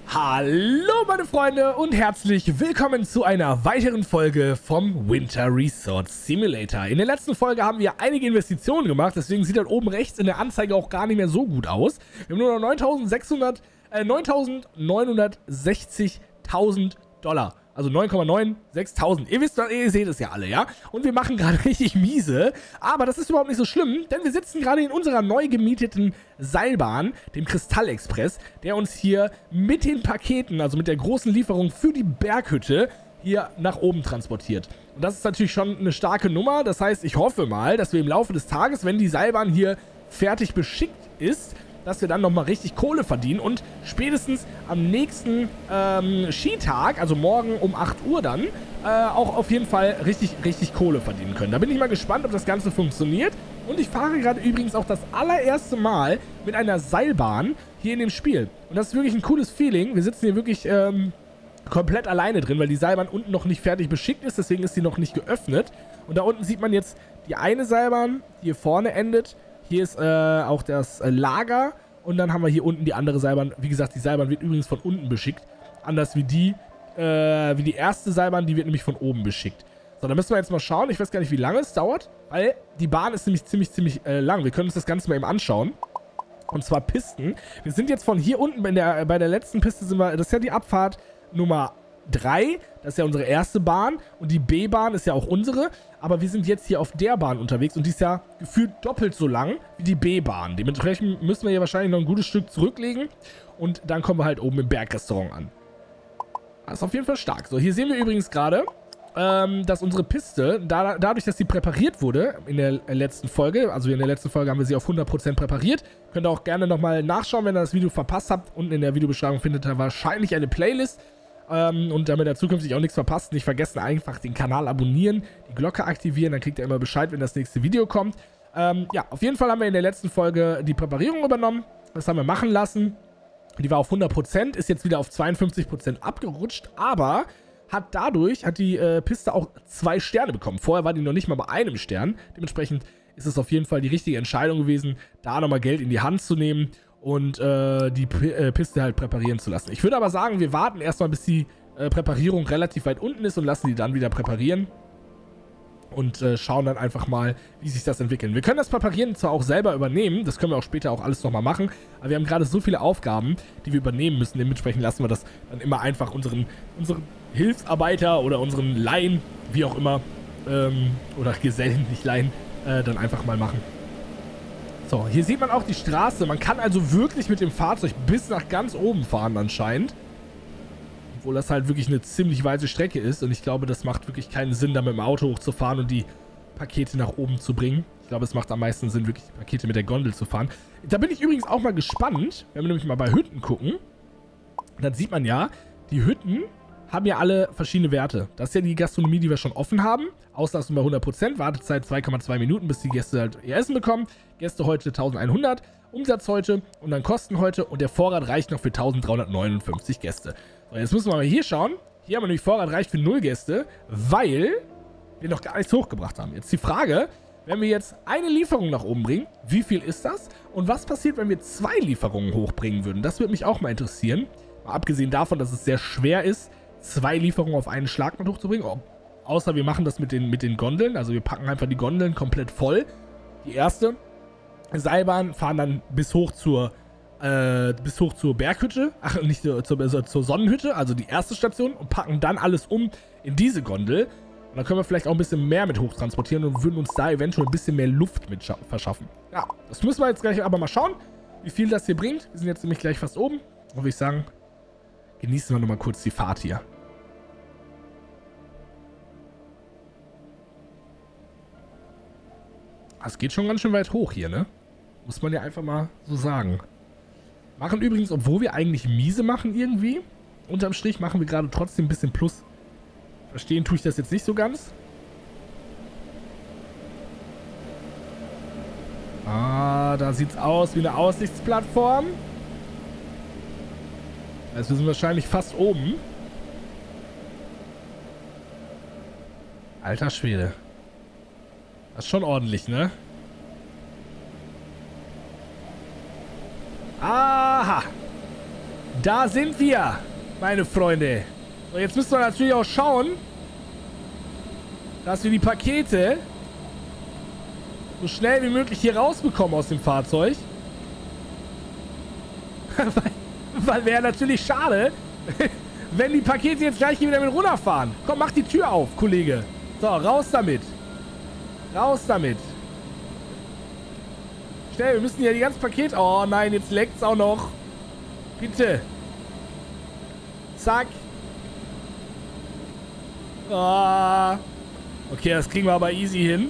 Hallo meine Freunde und herzlich willkommen zu einer weiteren Folge vom Winter Resort Simulator. In der letzten Folge haben wir einige Investitionen gemacht, deswegen sieht das oben rechts in der Anzeige auch gar nicht mehr so gut aus. Wir haben nur noch 9.960.000 Dollar. Also 9,96.000. Ihr wisst, ihr seht es ja alle, ja? Und wir machen gerade richtig miese. Aber das ist überhaupt nicht so schlimm, denn wir sitzen gerade in unserer neu gemieteten Seilbahn, dem Kristallexpress, der uns hier mit den Paketen, also mit der großen Lieferung für die Berghütte, hier nach oben transportiert. Und das ist natürlich schon eine starke Nummer. Das heißt, ich hoffe mal, dass wir im Laufe des Tages, wenn die Seilbahn hier fertig beschickt ist, dass wir dann nochmal richtig Kohle verdienen und spätestens am nächsten Skitag, also morgen um 8 Uhr dann, auch auf jeden Fall richtig Kohle verdienen können. Da bin ich mal gespannt, ob das Ganze funktioniert. Und ich fahre gerade übrigens auch das allererste Mal mit einer Seilbahn hier in dem Spiel. Und das ist wirklich ein cooles Feeling. Wir sitzen hier wirklich komplett alleine drin, weil die Seilbahn unten noch nicht fertig beschickt ist, deswegen ist sie noch nicht geöffnet. Und da unten sieht man jetzt die eine Seilbahn, die hier vorne endet. Hier ist auch das Lager und dann haben wir hier unten die andere Seilbahn. Wie gesagt, die Seilbahn wird übrigens von unten beschickt. Anders wie die erste Seilbahn, die wird nämlich von oben beschickt. So, da müssen wir jetzt mal schauen. Ich weiß gar nicht, wie lange es dauert, weil die Bahn ist nämlich ziemlich lang. Wir können uns das Ganze mal eben anschauen. Und zwar Pisten. Wir sind jetzt von hier unten, bei der letzten Piste sind wir, das ist ja die Abfahrt Nummer 3, das ist ja unsere erste Bahn und die B-Bahn ist ja auch unsere, aber wir sind jetzt hier auf der Bahn unterwegs und die ist ja gefühlt doppelt so lang wie die B-Bahn. Dementsprechend müssen wir hier wahrscheinlich noch ein gutes Stück zurücklegen und dann kommen wir halt oben im Bergrestaurant an. Das ist auf jeden Fall stark. So, hier sehen wir übrigens gerade, dass unsere Piste, dadurch, dass sie präpariert wurde in der letzten Folge, also in der letzten Folge haben wir sie auf 100% präpariert, könnt ihr auch gerne nochmal nachschauen, wenn ihr das Video verpasst habt. Unten in der Videobeschreibung findet ihr wahrscheinlich eine Playlist. Und damit ihr zukünftig auch nichts verpasst, nicht vergessen, einfach den Kanal abonnieren, die Glocke aktivieren, dann kriegt ihr immer Bescheid, wenn das nächste Video kommt. Ja, auf jeden Fall haben wir in der letzten Folge die Präparierung übernommen. Das haben wir machen lassen. Die war auf 100%, ist jetzt wieder auf 52% abgerutscht, aber hat die Piste auch 2 Sterne bekommen. Vorher war die noch nicht mal bei einem Stern. Dementsprechend ist es auf jeden Fall die richtige Entscheidung gewesen, da nochmal Geld in die Hand zu nehmen und die Piste halt präparieren zu lassen. Ich würde aber sagen, wir warten erstmal, bis die Präparierung relativ weit unten ist und lassen die dann wieder präparieren und schauen dann einfach mal, wie sich das entwickelt. Wir können das Präparieren zwar auch selber übernehmen, das können wir auch später auch alles nochmal machen, aber wir haben gerade so viele Aufgaben, die wir übernehmen müssen. Dementsprechend lassen wir das dann immer einfach unseren Hilfsarbeiter oder unseren Laien, wie auch immer, oder Gesellen, nicht Laien, dann einfach mal machen. So, hier sieht man auch die Straße. Man kann also wirklich mit dem Fahrzeug bis nach ganz oben fahren anscheinend. Obwohl das halt wirklich eine ziemlich weite Strecke ist. Und ich glaube, das macht wirklich keinen Sinn, da mit dem Auto hochzufahren und die Pakete nach oben zu bringen. Ich glaube, es macht am meisten Sinn, wirklich die Pakete mit der Gondel zu fahren. Da bin ich übrigens auch mal gespannt, wenn wir nämlich mal bei Hütten gucken. Dann sieht man ja, die Hütten haben ja alle verschiedene Werte. Das ist ja die Gastronomie, die wir schon offen haben. Auslastung bei 100%, Wartezeit 2,2 Minuten, bis die Gäste halt ihr Essen bekommen. Gäste heute 1100, Umsatz heute und dann Kosten heute und der Vorrat reicht noch für 1359 Gäste. So, jetzt müssen wir mal hier schauen. Hier haben wir nämlich Vorrat reicht für 0 Gäste, weil wir noch gar nichts hochgebracht haben. Jetzt die Frage, wenn wir jetzt eine Lieferung nach oben bringen, wie viel ist das? Und was passiert, wenn wir 2 Lieferungen hochbringen würden? Das würde mich auch mal interessieren. Mal abgesehen davon, dass es sehr schwer ist, 2 Lieferungen auf einen Schlag mit hochzubringen. Außer wir machen das mit den Gondeln. Also wir packen einfach die Gondeln komplett voll. Die erste Seilbahn fahren dann bis hoch zur Berghütte. Ach, nicht zur Sonnenhütte, also die erste Station. Und packen dann alles um in diese Gondel. Und dann können wir vielleicht auch ein bisschen mehr mit hochtransportieren und würden uns da eventuell ein bisschen mehr Luft mit verschaffen. Ja, das müssen wir jetzt gleich aber mal schauen, wie viel das hier bringt. Wir sind jetzt nämlich gleich fast oben. Und würde ich sagen, genießen wir nochmal kurz die Fahrt hier. Das geht schon ganz schön weit hoch hier, ne? Muss man ja einfach mal so sagen. Machen übrigens, obwohl wir eigentlich miese machen irgendwie, unterm Strich machen wir gerade trotzdem ein bisschen Plus. Verstehen tue ich das jetzt nicht so ganz. Ah, da sieht's aus wie eine Aussichtsplattform. Also wir sind wahrscheinlich fast oben. Alter Schwede. Das ist schon ordentlich, ne? Aha! Da sind wir, meine Freunde. So, jetzt müssen wir natürlich auch schauen, dass wir die Pakete so schnell wie möglich hier rausbekommen aus dem Fahrzeug. Weil wäre natürlich schade, wenn die Pakete jetzt gleich hier wieder mit runterfahren. Komm, mach die Tür auf, Kollege. So, raus damit. Raus damit. Schnell, wir müssen ja die ganzen Pakete... Oh nein, jetzt leckt's auch noch. Bitte. Zack. Ah. Okay, das kriegen wir aber easy hin.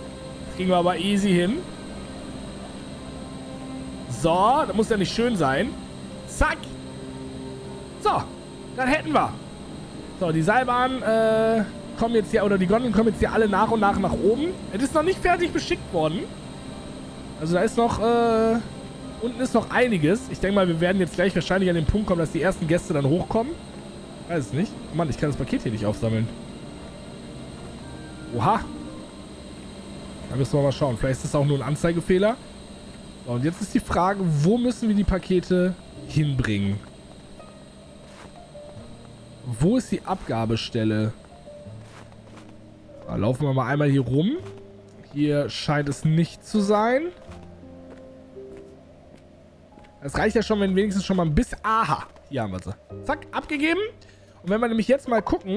So, das muss ja nicht schön sein. Zack. So, dann hätten wir. So, die Seilbahnen kommen jetzt hier, oder die Gondeln kommen jetzt hier alle nach und nach oben. Es ist noch nicht fertig beschickt worden. Also da ist noch, unten ist noch einiges. Ich denke mal, wir werden jetzt gleich wahrscheinlich an den Punkt kommen, dass die ersten Gäste dann hochkommen. Weiß es nicht. Oh Mann, ich kann das Paket hier nicht aufsammeln. Oha. Da müssen wir mal schauen. Vielleicht ist das auch nur ein Anzeigefehler. So, und jetzt ist die Frage, wo müssen wir die Pakete hinbringen? Wo ist die Abgabestelle? Da laufen wir mal einmal hier rum. Hier scheint es nicht zu sein. Das reicht ja schon, wenn wenigstens schon mal ein bisschen... Aha, hier haben wir sie. Zack, abgegeben. Und wenn wir nämlich jetzt mal gucken...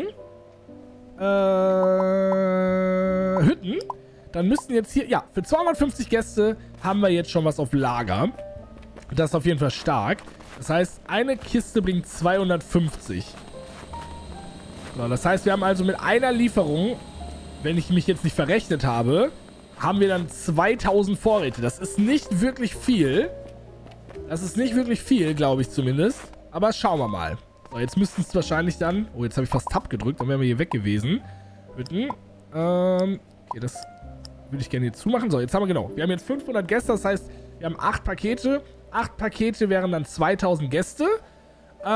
Hütten... Dann müssten jetzt hier... Ja, für 250 Gäste haben wir jetzt schon was auf Lager. Das ist auf jeden Fall stark. Das heißt, eine Kiste bringt 250. So, das heißt, wir haben also mit einer Lieferung, wenn ich mich jetzt nicht verrechnet habe, haben wir dann 2000 Vorräte. Das ist nicht wirklich viel. Das ist nicht wirklich viel, glaube ich zumindest. Aber schauen wir mal. So, jetzt müssten es wahrscheinlich dann... Oh, jetzt habe ich fast Tab gedrückt. Dann wären wir hier weg gewesen. Hütten. Okay, das würde ich gerne hier zumachen. So, jetzt haben wir genau. Wir haben jetzt 500 Gäste. Das heißt, wir haben 8 Pakete. 8 Pakete wären dann 2000 Gäste. Bei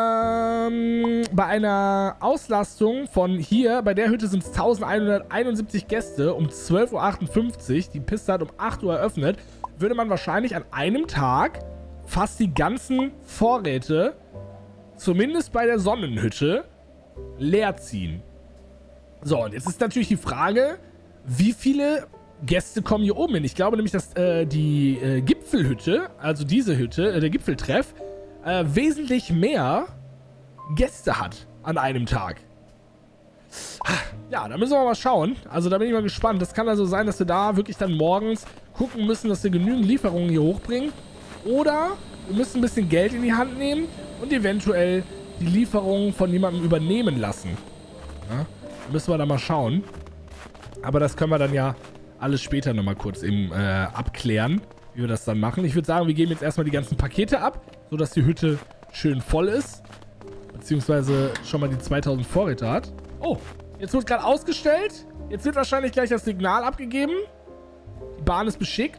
einer Auslastung von hier, bei der Hütte sind es 1171 Gäste um 12:58 Uhr. Die Piste hat um 8 Uhr eröffnet. Würde man wahrscheinlich an einem Tag fast die ganzen Vorräte, zumindest bei der Sonnenhütte, leer ziehen. So, und jetzt ist natürlich die Frage, wie viele Gäste kommen hier oben hin? Ich glaube nämlich, dass die Gipfelhütte, also diese Hütte, der Gipfeltreff, wesentlich mehr Gäste hat an einem Tag. Ja, da müssen wir mal schauen. Also da bin ich mal gespannt. Das kann also sein, dass wir da wirklich dann morgens gucken müssen, dass wir genügend Lieferungen hier hochbringen. Oder wir müssen ein bisschen Geld in die Hand nehmen und eventuell die Lieferungen von jemandem übernehmen lassen. Ja, da müssen wir da mal schauen. Aber das können wir dann ja alles später nochmal kurz eben abklären, wie wir das dann machen. Ich würde sagen, wir geben jetzt erstmal die ganzen Pakete ab, sodass die Hütte schön voll ist. Beziehungsweise schon mal die 2000 Vorräte hat. Oh, jetzt wird gerade ausgestellt. Jetzt wird wahrscheinlich gleich das Signal abgegeben. Die Bahn ist beschickt.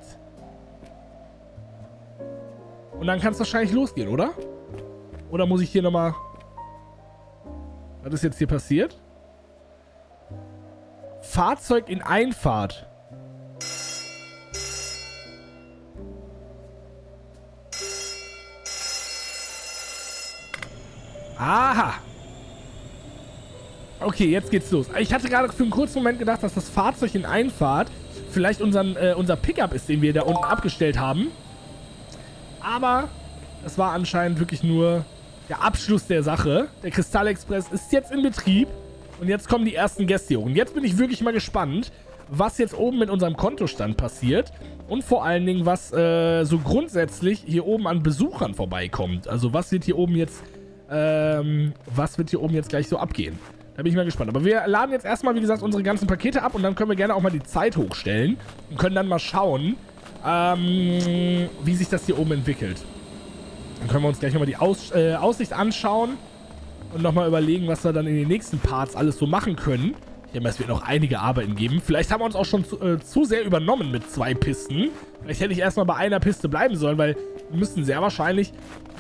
Und dann kann es wahrscheinlich losgehen, oder? Oder muss ich hier nochmal... Was ist jetzt hier passiert? Fahrzeug in Einfahrt. Aha. Okay, jetzt geht's los. Ich hatte gerade für einen kurzen Moment gedacht, dass das Fahrzeug in Einfahrt vielleicht unser Pickup ist, den wir da unten abgestellt haben. Aber das war anscheinend wirklich nur der Abschluss der Sache. Der Kristallexpress ist jetzt in Betrieb. Und jetzt kommen die ersten Gäste hier hoch. Und jetzt bin ich wirklich mal gespannt, was jetzt oben mit unserem Kontostand passiert. Und vor allen Dingen, was so grundsätzlich hier oben an Besuchern vorbeikommt. Also was wird hier oben jetzt... was wird hier oben jetzt gleich so abgehen? Da bin ich mal gespannt. Aber wir laden jetzt erstmal, wie gesagt, unsere ganzen Pakete ab und dann können wir gerne auch mal die Zeit hochstellen und können dann mal schauen, wie sich das hier oben entwickelt. Dann können wir uns gleich nochmal die Aussicht anschauen und nochmal überlegen, was wir dann in den nächsten Parts alles so machen können. Ich denke mal, es wird noch einige Arbeiten geben. Vielleicht haben wir uns auch schon zu sehr übernommen mit 2 Pisten. Vielleicht hätte ich erstmal bei einer Piste bleiben sollen, weil wir müssen sehr wahrscheinlich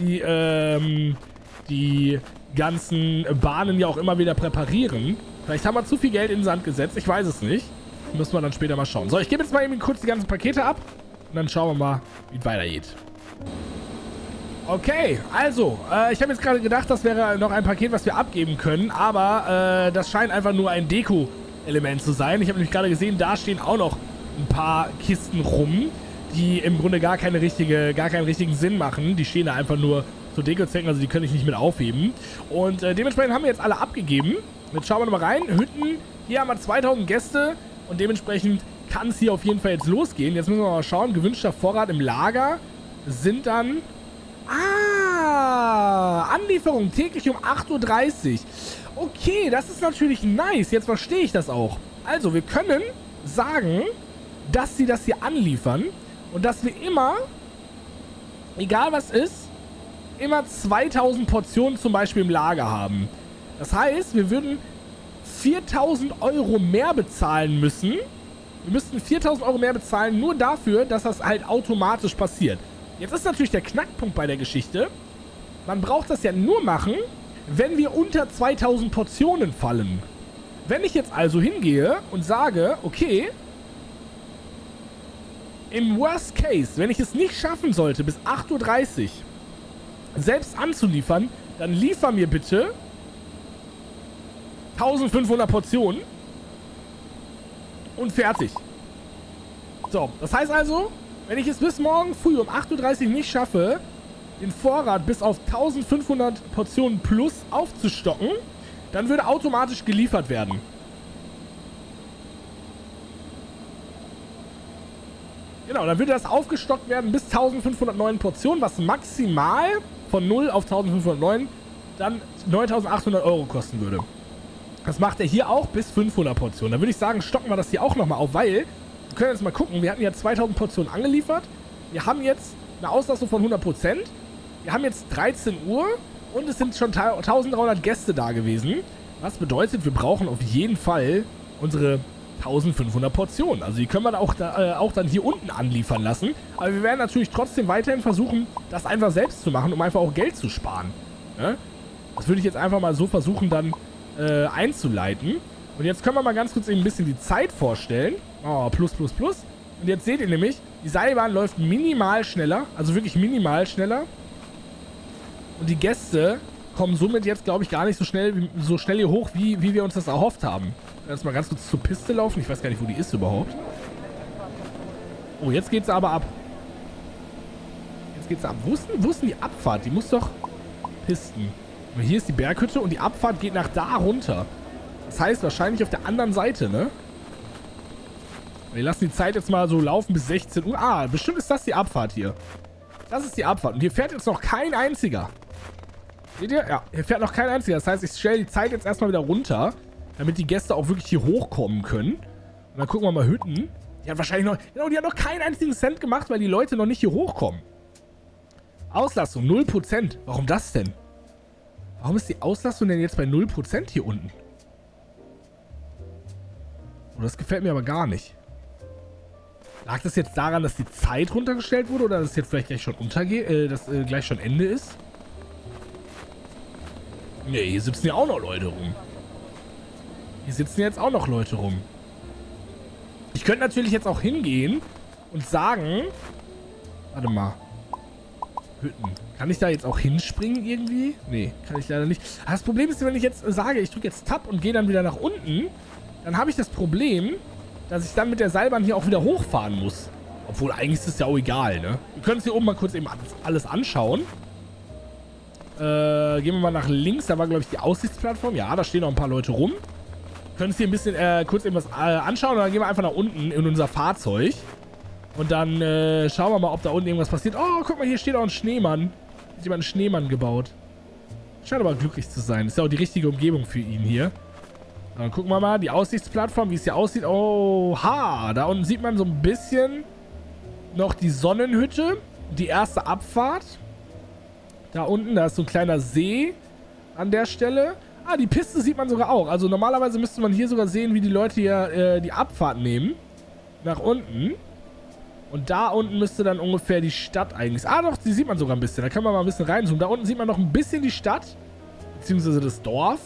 die ganzen Bahnen ja auch immer wieder präparieren. Vielleicht haben wir zu viel Geld in den Sand gesetzt. Ich weiß es nicht. Müssen wir dann später mal schauen. So, ich gebe jetzt mal eben kurz die ganzen Pakete ab. Und dann schauen wir mal, wie es weitergeht. Okay, also, ich habe jetzt gerade gedacht, das wäre noch ein Paket, was wir abgeben können, aber das scheint einfach nur ein Deko-Element zu sein. Ich habe nämlich gerade gesehen, da stehen auch noch ein paar Kisten rum, die im Grunde gar keinen richtigen Sinn machen. Die stehen da einfach nur zur Deko-Zwecken, also die kann ich nicht mit aufheben. Und dementsprechend haben wir jetzt alle abgegeben. Jetzt schauen wir nochmal rein. Hütten, hier haben wir 2000 Gäste und dementsprechend kann es hier auf jeden Fall jetzt losgehen. Jetzt müssen wir mal schauen, gewünschter Vorrat im Lager sind dann... Anlieferung täglich um 8:30 Uhr. Okay, das ist natürlich nice. Jetzt verstehe ich das auch. Also, wir können sagen, dass sie das hier anliefern und dass wir immer, egal was ist, immer 2000 Portionen zum Beispiel im Lager haben. Das heißt, wir würden 4000 Euro mehr bezahlen müssen. Wir müssten 4000 Euro mehr bezahlen, nur dafür, dass das halt automatisch passiert. Jetzt ist natürlich der Knackpunkt bei der Geschichte. Man braucht das ja nur machen, wenn wir unter 2000 Portionen fallen. Wenn ich jetzt also hingehe und sage, okay, im Worst Case, wenn ich es nicht schaffen sollte, bis 8:30 Uhr selbst anzuliefern, dann liefer mir bitte 1500 Portionen und fertig. So, das heißt also, wenn ich es bis morgen früh um 8:30 Uhr nicht schaffe, den Vorrat bis auf 1500 Portionen plus aufzustocken, dann würde automatisch geliefert werden. Genau, dann würde das aufgestockt werden bis 1509 Portionen, was maximal von 0 auf 1509 dann 9800 Euro kosten würde. Das macht er hier auch bis 500 Portionen. Dann würde ich sagen, stocken wir das hier auch nochmal auf, weil, wir können jetzt mal gucken, wir hatten ja 2000 Portionen angeliefert. Wir haben jetzt eine Auslastung von 100%. Wir haben jetzt 13 Uhr und es sind schon 1300 Gäste da gewesen. Was bedeutet, wir brauchen auf jeden Fall unsere 1500 Portionen. Also die können wir auch dann hier unten anliefern lassen. Aber wir werden natürlich trotzdem weiterhin versuchen, das einfach selbst zu machen, um einfach auch Geld zu sparen. Ne? Das würde ich jetzt einfach mal so versuchen dann einzuleiten. Und jetzt können wir mal ganz kurz eben ein bisschen die Zeit vorstellen. Oh, plus. Und jetzt seht ihr nämlich, die Seilbahn läuft minimal schneller. Also wirklich minimal schneller. Und die Gäste kommen somit jetzt, glaube ich, gar nicht so schnell hier hoch, wie wir uns das erhofft haben. Jetzt mal ganz kurz zur Piste laufen. Ich weiß gar nicht, wo die ist überhaupt. Oh, jetzt geht's aber ab. Jetzt geht's ab. Wo ist denn die Abfahrt? Die muss doch... Pisten. Und hier ist die Berghütte und die Abfahrt geht nach da runter. Das heißt wahrscheinlich auf der anderen Seite, ne? Wir lassen die Zeit jetzt mal so laufen bis 16 Uhr. Ah, bestimmt ist das die Abfahrt hier. Das ist die Abfahrt. Und hier fährt jetzt noch kein einziger. Seht ihr? Ja, hier fährt noch kein einziger. Das heißt, ich stelle die Zeit jetzt erstmal wieder runter, damit die Gäste auch wirklich hier hochkommen können. Und dann gucken wir mal Hütten. Die hat wahrscheinlich noch... Genau, die hat noch keinen einzigen Cent gemacht, weil die Leute noch nicht hier hochkommen. Auslastung 0%. Warum das denn? Warum ist die Auslastung denn jetzt bei 0% hier unten? Oh, das gefällt mir aber gar nicht. Lag das jetzt daran, dass die Zeit runtergestellt wurde oder dass es jetzt vielleicht gleich schon untergeht, dass gleich schon Ende ist? Ne, hier sitzen ja auch noch Leute rum. Hier sitzen jetzt auch noch Leute rum. Ich könnte natürlich jetzt auch hingehen und sagen... Warte mal. Hütten. Kann ich da jetzt auch hinspringen irgendwie? Nee, kann ich leider nicht. Das Problem ist, wenn ich jetzt sage, ich drücke jetzt Tab und gehe dann wieder nach unten, dann habe ich das Problem, dass ich dann mit der Seilbahn hier auch wieder hochfahren muss. Obwohl, eigentlich ist es ja auch egal, ne? Wir können uns hier oben mal kurz eben alles anschauen. Gehen wir mal nach links. Da war, glaube ich, die Aussichtsplattform. Ja, da stehen noch ein paar Leute rum. Wir können uns hier ein bisschen kurz eben was anschauen und dann gehen wir einfach nach unten in unser Fahrzeug. Und dann schauen wir mal, ob da unten irgendwas passiert. Oh, guck mal, hier steht auch ein Schneemann. Hat jemand einen Schneemann gebaut. Scheint aber glücklich zu sein. Ist ja auch die richtige Umgebung für ihn hier. Dann gucken wir mal, die Aussichtsplattform, wie es hier aussieht. Oha, da unten sieht man so ein bisschen noch die Sonnenhütte. Die erste Abfahrt. Da unten, da ist so ein kleiner See an der Stelle. Ah, die Piste sieht man sogar auch. Also normalerweise müsste man hier sogar sehen, wie die Leute hier die Abfahrt nehmen. Nach unten. Und da unten müsste dann ungefähr die Stadt eigentlich... Ah doch, die sieht man sogar ein bisschen. Da kann man mal ein bisschen reinzoomen. Da unten sieht man noch ein bisschen die Stadt. Beziehungsweise das Dorf.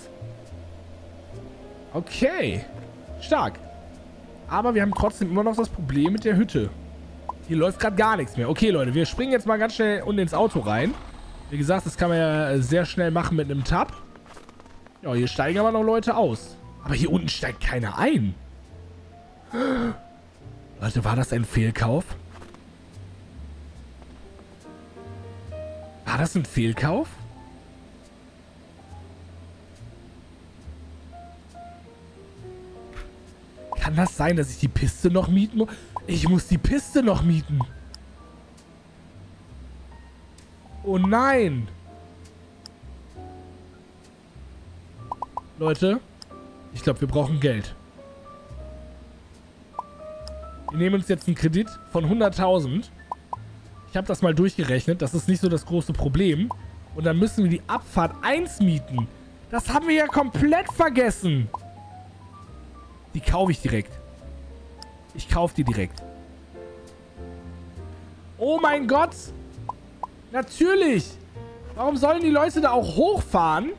Okay. Stark. Aber wir haben trotzdem immer noch das Problem mit der Hütte. Hier läuft gerade gar nichts mehr. Okay, Leute, wir springen jetzt mal ganz schnell unten ins Auto rein. Wie gesagt, das kann man ja sehr schnell machen mit einem Tab. Ja, hier steigen aber noch Leute aus. Aber hier unten steigt keiner ein. Leute, war das ein Fehlkauf? War das ein Fehlkauf? Kann das sein, dass ich die Piste noch mieten muss? Ich muss die Piste noch mieten. Oh nein. Leute, ich glaube, wir brauchen Geld. Wir nehmen uns jetzt einen Kredit von 100.000. Ich habe das mal durchgerechnet. Das ist nicht so das große Problem. Und dann müssen wir die Abfahrt 1 mieten. Das haben wir ja komplett vergessen. Die kaufe ich direkt. Ich kaufe die direkt. Oh mein Gott. Natürlich. Warum sollen die Leute da auch hochfahren?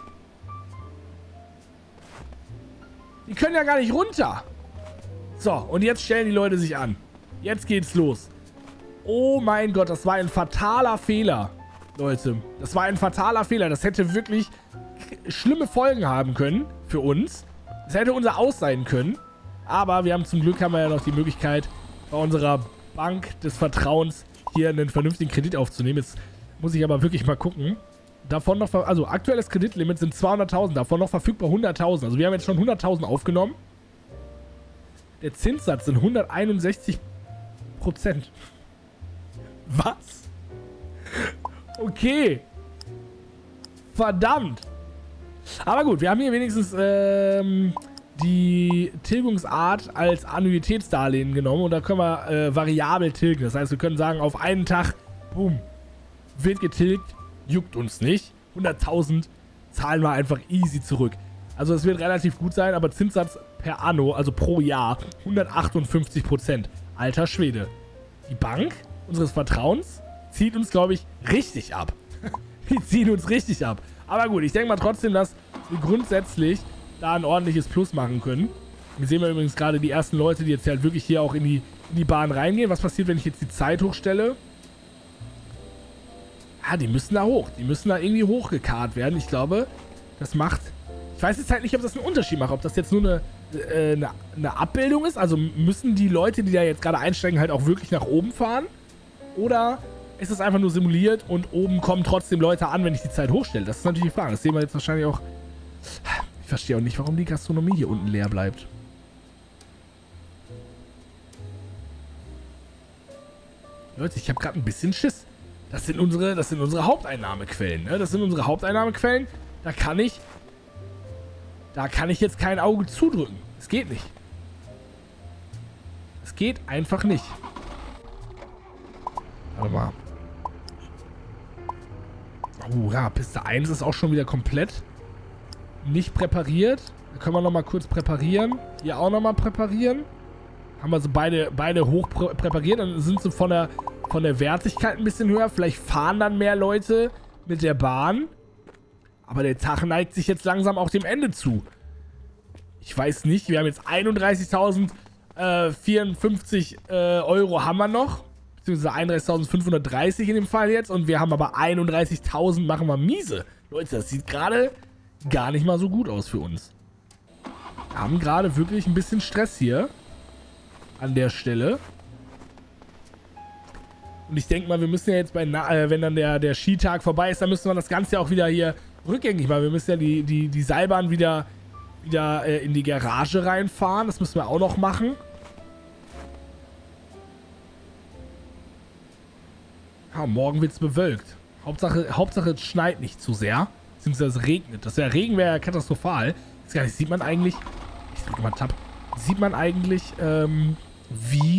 Die können ja gar nicht runter. So, und jetzt stellen die Leute sich an. Jetzt geht's los. Oh mein Gott, das war ein fataler Fehler. Leute, das war ein fataler Fehler. Das hätte wirklich schlimme Folgen haben können für uns. Das hätte unser Aus sein können. Aber wir haben zum Glück ja noch die Möglichkeit, bei unserer Bank des Vertrauens hier einen vernünftigen Kredit aufzunehmen. Jetzt muss ich aber wirklich mal gucken. Davon noch, also aktuelles Kreditlimit sind 200.000, davon noch verfügbar 100.000. Also wir haben jetzt schon 100.000 aufgenommen. Der Zinssatz sind 161%. Was? Okay. Verdammt. Aber gut, wir haben hier wenigstens die Tilgungsart als Annuitätsdarlehen genommen. Und da können wir variabel tilgen. Das heißt, wir können sagen, auf einen Tag, boom, wird getilgt. Juckt uns nicht. 100.000 zahlen wir einfach easy zurück. Also es wird relativ gut sein, aber Zinssatz per Anno, also pro Jahr, 158%. Alter Schwede. Die Bank unseres Vertrauens zieht uns, glaube ich, richtig ab. Die ziehen uns richtig ab. Aber gut, ich denke mal trotzdem, dass wir grundsätzlich da ein ordentliches Plus machen können. Hier sehen wir übrigens gerade die ersten Leute, die jetzt halt wirklich hier auch in die Bahn reingehen. Was passiert, wenn ich jetzt die Zeit hochstelle? Ah, die müssen da hoch. Die müssen da irgendwie hochgekarrt werden. Ich glaube, das macht... Ich weiß jetzt halt nicht, ob das einen Unterschied macht. Ob das jetzt nur eine Abbildung ist. Also müssen die Leute, die da jetzt gerade einsteigen, halt auch wirklich nach oben fahren? Oder ist es einfach nur simuliert und oben kommen trotzdem Leute an, wenn ich die Zeit hochstelle? Das ist natürlich die Frage. Das sehen wir jetzt wahrscheinlich auch... Ich verstehe auch nicht, warum die Gastronomie hier unten leer bleibt. Leute, ich habe gerade ein bisschen Schiss. Das sind unsere Haupteinnahmequellen, ne? Das sind unsere Haupteinnahmequellen. Da kann ich jetzt kein Auge zudrücken. Es geht nicht. Es geht einfach nicht. Warte mal. Oh ja, Piste 1 ist auch schon wieder komplett nicht präpariert. Da können wir nochmal kurz präparieren. Hier auch nochmal präparieren. Haben wir so beide hoch präpariert. Dann sind sie von der Wertigkeit ein bisschen höher. Vielleicht fahren dann mehr Leute mit der Bahn. Aber der Tag neigt sich jetzt langsam auch dem Ende zu. Ich weiß nicht. Wir haben jetzt 31.054 Euro haben wir noch. Beziehungsweise 31.530 in dem Fall jetzt. Und wir haben aber 31.000 machen wir miese. Leute, das sieht gerade gar nicht mal so gut aus für uns. Wir haben gerade wirklich ein bisschen Stress hier. An der Stelle. Und ich denke mal, wir müssen ja jetzt wenn dann der Skitag vorbei ist, dann müssen wir das Ganze auch wieder hier rückgängig machen. Wir müssen ja die Seilbahn wieder in die Garage reinfahren. Das müssen wir auch noch machen. Ja, morgen wird es bewölkt. Hauptsache es schneit nicht zu sehr. Beziehungsweise es regnet. Regen wäre ja katastrophal. Jetzt gar nicht, sieht man eigentlich... Ich drücke mal Tab. Sieht man eigentlich, wie...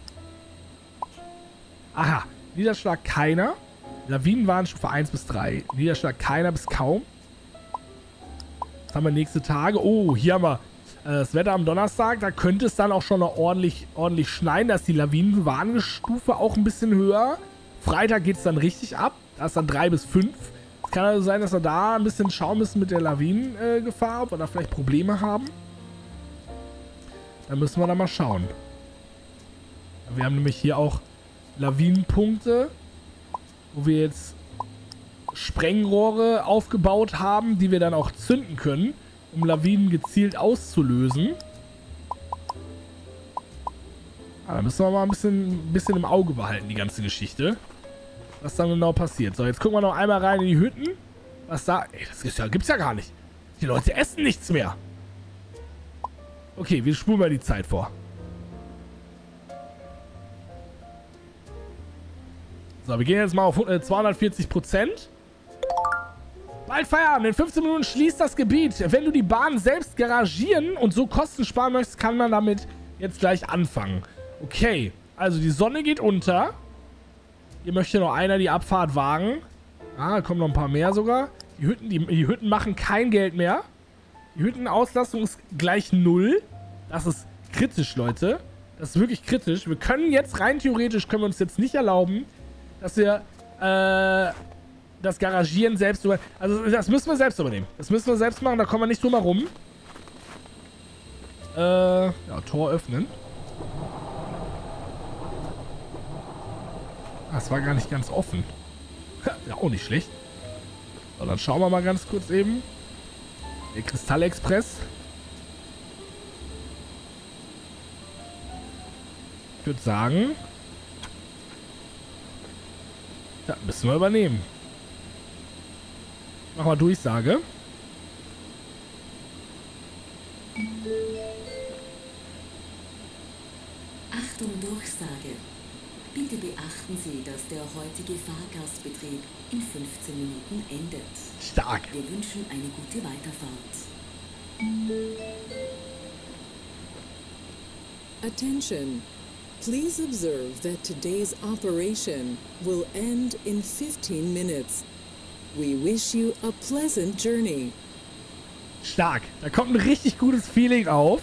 Aha. Niederschlag keiner. Lawinenwarnstufe 1 bis 3. Niederschlag keiner bis kaum. Was haben wir nächste Tage? Oh, hier haben wir das Wetter am Donnerstag. Da könnte es dann auch schon noch ordentlich schneien. Da ist die Lawinenwarnstufe auch ein bisschen höher. Freitag geht es dann richtig ab. Da ist dann 3 bis 5. Es kann also sein, dass wir da ein bisschen schauen müssen mit der Lawinengefahr. Ob wir da vielleicht Probleme haben. Da müssen wir da mal schauen. Wir haben nämlich hier auch Lawinenpunkte, wo wir jetzt Sprengrohre aufgebaut haben, die wir dann auch zünden können, um Lawinen gezielt auszulösen. Da müssen wir mal ein bisschen im Auge behalten, die ganze Geschichte. Was dann genau passiert. So, jetzt gucken wir noch einmal rein in die Hütten. Was da... Ey, das gibt's ja gar nicht. Die Leute essen nichts mehr. Okay, wir spulen mal die Zeit vor. So, wir gehen jetzt mal auf 240%. Bald Feierabend. In 15 Minuten schließt das Gebiet. Wenn du die Bahn selbst garagieren und so Kosten sparen möchtest, kann man damit jetzt gleich anfangen. Okay, also die Sonne geht unter. Hier möchte noch einer die Abfahrt wagen. Ah, da kommen noch ein paar mehr sogar. Die Hütten machen kein Geld mehr. Die Hüttenauslastung ist gleich 0. Das ist kritisch, Leute. Das ist wirklich kritisch. Wir können jetzt rein theoretisch, können wir uns jetzt nicht erlauben, dass wir das Garagieren selbst übernehmen. Also das müssen wir selbst übernehmen. Das müssen wir selbst machen, da kommen wir nicht drum herum. Ja, Tor öffnen. Das war gar nicht ganz offen. Ja, auch nicht schlecht. So, dann schauen wir mal ganz kurz eben. Der Kristallexpress. Ich würde sagen... Ja, müssen wir übernehmen. Mach mal Durchsage. Achtung, Durchsage. Bitte beachten Sie, dass der heutige Fahrgastbetrieb in 15 Minuten endet. Stark. Wir wünschen eine gute Weiterfahrt. Attention. Please observe that today's operation will end in 15 minutes. We wish you a pleasant journey. Stark. Da kommt ein richtig gutes Feeling auf.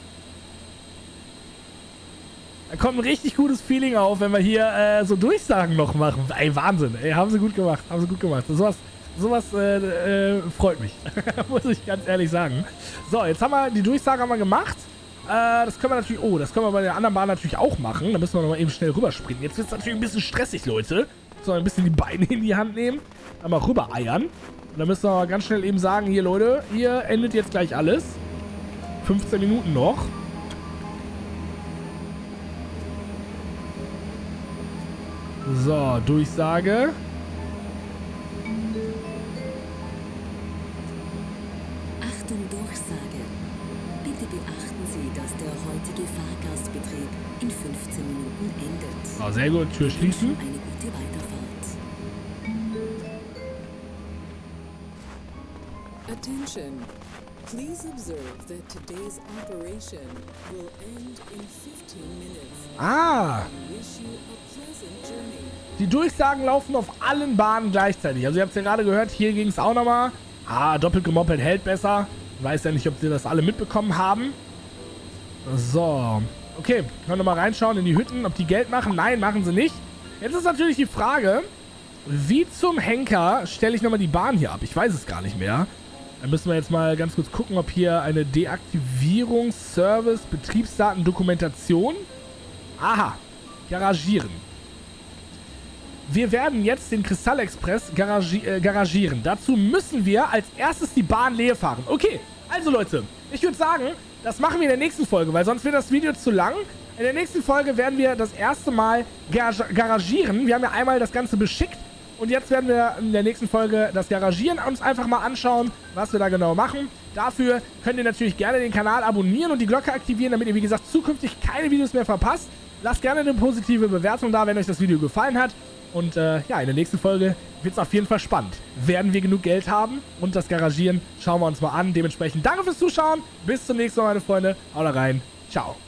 Da kommt ein richtig gutes Feeling auf, wenn wir hier so Durchsagen noch machen. Ey, Wahnsinn. Ey, haben sie gut gemacht. Haben sie gut gemacht. Sowas freut mich. Muss ich ganz ehrlich sagen. So, jetzt haben wir die Durchsage gemacht. Das können wir natürlich... Oh, das können wir bei der anderen Bahn natürlich auch machen. Da müssen wir nochmal eben schnell rüberspringen. Jetzt wird es natürlich ein bisschen stressig, Leute. Müssen wir ein bisschen die Beine in die Hand nehmen. Dann mal rüber eiern. Und dann müssen wir ganz schnell eben sagen, hier Leute, hier endet jetzt gleich alles. 15 Minuten noch. So, Durchsage. Achtung, Durchsage. Bitte beachten Sie, dass der heutige Fahrgastbetrieb in 15 Minuten endet. Oh, sehr gut, Tür schließen. Eine gute Weiterfahrt. Attention. Please observe that today's operation will end in 15 minutes. Ah! We wish you a pleasant journey. Die Durchsagen laufen auf allen Bahnen gleichzeitig. Also ihr habt es ja gerade gehört, hier ging es auch nochmal. Ah, doppelt gemoppelt hält besser. Ich weiß ja nicht, ob sie das alle mitbekommen haben. So. Okay, können wir mal reinschauen in die Hütten, ob die Geld machen. Nein, machen sie nicht. Jetzt ist natürlich die Frage, wie zum Henker stelle ich nochmal die Bahn hier ab? Ich weiß es gar nicht mehr. Dann müssen wir jetzt mal ganz kurz gucken, ob hier eine Deaktivierung, Service, Betriebsdaten, Dokumentation. Aha, garagieren. Wir werden jetzt den Kristallexpress garagieren. Dazu müssen wir als erstes die Bahn leer fahren. Okay, also Leute, ich würde sagen, das machen wir in der nächsten Folge, weil sonst wird das Video zu lang. In der nächsten Folge werden wir das erste Mal garagieren. Wir haben ja einmal das Ganze beschickt. Und jetzt werden wir in der nächsten Folge das Garagieren uns einfach mal anschauen, was wir da genau machen. Dafür könnt ihr natürlich gerne den Kanal abonnieren und die Glocke aktivieren, damit ihr, wie gesagt, zukünftig keine Videos mehr verpasst. Lasst gerne eine positive Bewertung da, wenn euch das Video gefallen hat. Und ja, in der nächsten Folge wird es auf jeden Fall spannend. Werden wir genug Geld haben? Und das Garagieren schauen wir uns mal an. Dementsprechend danke fürs Zuschauen. Bis zum nächsten Mal, meine Freunde. Haut rein. Ciao.